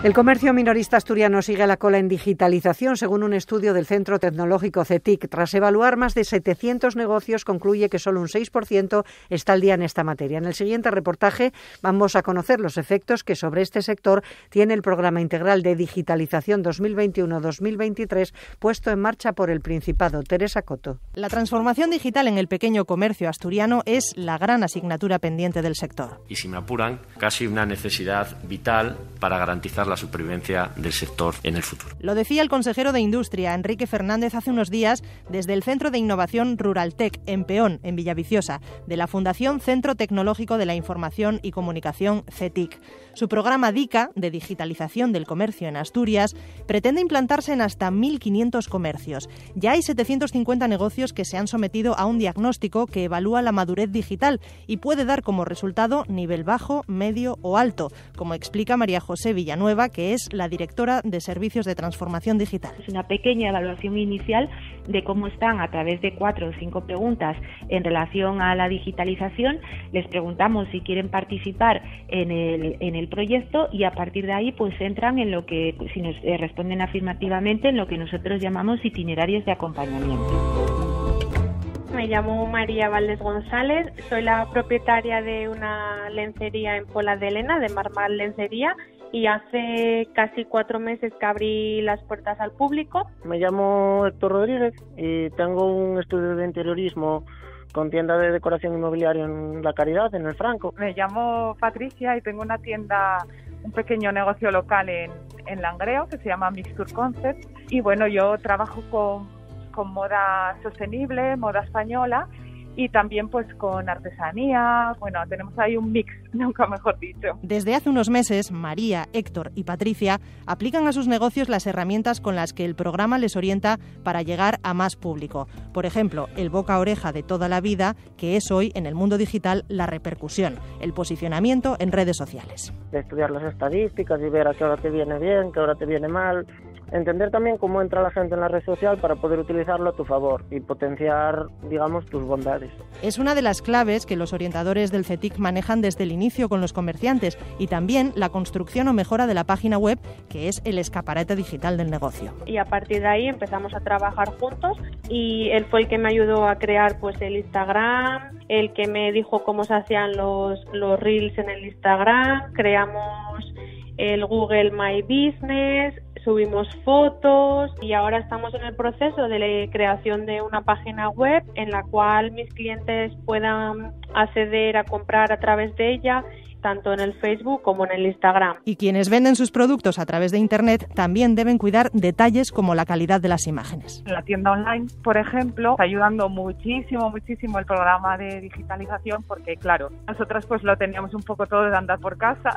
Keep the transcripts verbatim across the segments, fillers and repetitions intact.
El comercio minorista asturiano sigue a la cola en digitalización, según un estudio del Centro Tecnológico C E T I C. Tras evaluar más de setecientos negocios, concluye que solo un seis por ciento está al día en esta materia. En el siguiente reportaje vamos a conocer los efectos que sobre este sector tiene el Programa Integral de Digitalización dos mil veintiuno dos mil veintitrés puesto en marcha por el Principado. Teresa Coto. La transformación digital en el pequeño comercio asturiano es la gran asignatura pendiente del sector. Y si me apuran, casi una necesidad vital para garantizar la supervivencia del sector en el futuro. Lo decía el consejero de Industria, Enrique Fernández, hace unos días desde el Centro de Innovación Ruraltec, en Peón, en Villaviciosa, de la Fundación Centro Tecnológico de la Información y Comunicación C E T I C. Su programa DICA, de digitalización del comercio en Asturias, pretende implantarse en hasta mil quinientos comercios. Ya hay setecientos cincuenta negocios que se han sometido a un diagnóstico que evalúa la madurez digital y puede dar como resultado nivel bajo, medio o alto, como explica María José Villanueva, que es la directora de Servicios de Transformación Digital. Es una pequeña evaluación inicial de cómo están a través de cuatro o cinco preguntas en relación a la digitalización. Les preguntamos si quieren participar en el, en el proyecto y a partir de ahí pues entran en lo que, si nos eh, responden afirmativamente, en lo que nosotros llamamos itinerarios de acompañamiento. Me llamo María Valdés González, soy la propietaria de una lencería en Pola de Elena, de Marmal Lencería, y hace casi cuatro meses que abrí las puertas al público. Me llamo Héctor Rodríguez y tengo un estudio de interiorismo con tienda de decoración inmobiliaria en La Caridad, en el Franco. Me llamo Patricia y tengo una tienda, un pequeño negocio local en, en Langreo que se llama Mixture Concept. Y bueno, yo trabajo con, con moda sostenible, moda española, y también pues con artesanía. Bueno, tenemos ahí un mix, nunca mejor dicho. Desde hace unos meses, María, Héctor y Patricia aplican a sus negocios las herramientas con las que el programa les orienta para llegar a más público. Por ejemplo, el boca a oreja de toda la vida, que es hoy en el mundo digital la repercusión, el posicionamiento en redes sociales. De estudiar las estadísticas y ver a qué hora te viene bien, qué hora te viene mal. Entender también cómo entra la gente en la red social para poder utilizarlo a tu favor y potenciar, digamos, tus bondades. Es una de las claves que los orientadores del C E T I C manejan desde el inicio con los comerciantes y también la construcción o mejora de la página web, que es el escaparate digital del negocio. Y a partir de ahí empezamos a trabajar juntos y él fue el que me ayudó a crear pues el Instagram, el que me dijo cómo se hacían los, los reels en el Instagram, creamos el Google My Business, subimos fotos y ahora estamos en el proceso de la creación de una página web en la cual mis clientes puedan acceder a comprar a través de ella, tanto en el Facebook como en el Instagram. Y quienes venden sus productos a través de Internet también deben cuidar detalles como la calidad de las imágenes. En la tienda online, por ejemplo, está ayudando muchísimo, muchísimo el programa de digitalización porque, claro, nosotros pues lo teníamos un poco todo de andar por casa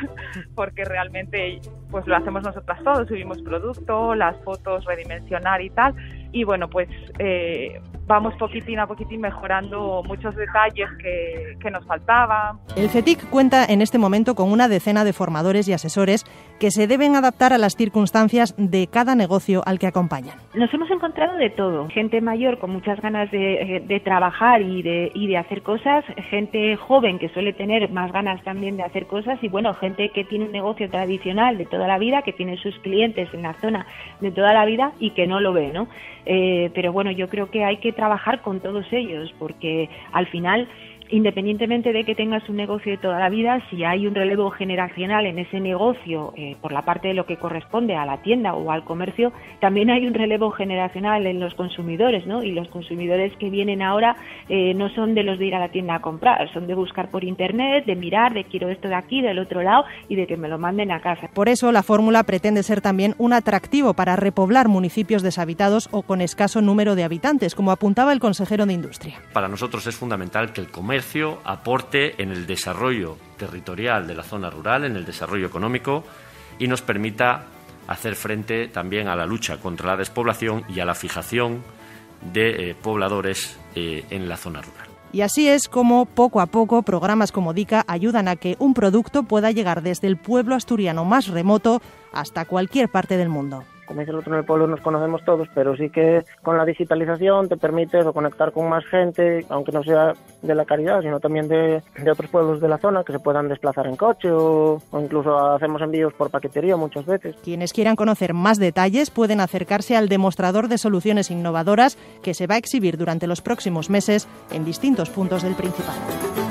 porque realmente pues lo hacemos nosotras todo, subimos producto, las fotos, redimensionar y tal. Y bueno, pues eh, vamos poquitín a poquitín mejorando muchos detalles que, que nos faltaban. El C E T I C cuenta en este momento con una decena de formadores y asesores que se deben adaptar a las circunstancias de cada negocio al que acompañan. Nos hemos encontrado de todo, gente mayor con muchas ganas de, de trabajar y de, y de hacer cosas, gente joven que suele tener más ganas también de hacer cosas y bueno, gente que tiene un negocio tradicional de toda la vida, que tiene sus clientes en la zona de toda la vida y que no lo ve, ¿no? Eh, pero bueno, yo creo que hay que trabajar con todos ellos porque al final, independientemente de que tengas un negocio de toda la vida, si hay un relevo generacional en ese negocio eh, por la parte de lo que corresponde a la tienda o al comercio, también hay un relevo generacional en los consumidores, ¿no? Y los consumidores que vienen ahora eh, no son de los de ir a la tienda a comprar, son de buscar por internet, de mirar, de quiero esto de aquí, del otro lado y de que me lo manden a casa. Por eso la fórmula pretende ser también un atractivo para repoblar municipios deshabitados o con escaso número de habitantes, como apuntaba el consejero de Industria. Para nosotros es fundamental que el comercio aporte en el desarrollo territorial de la zona rural, en el desarrollo económico y nos permita hacer frente también a la lucha contra la despoblación y a la fijación de eh, pobladores eh, en la zona rural. Y así es como, poco a poco, programas como DICA ayudan a que un producto pueda llegar desde el pueblo asturiano más remoto hasta cualquier parte del mundo. como dice el otro, en el pueblo nos conocemos todos, pero sí que con la digitalización te permite eso, conectar con más gente, aunque no sea de la Caridad, sino también de, de otros pueblos de la zona que se puedan desplazar en coche o, o incluso hacemos envíos por paquetería muchas veces. Quienes quieran conocer más detalles pueden acercarse al demostrador de soluciones innovadoras que se va a exhibir durante los próximos meses en distintos puntos del Principado.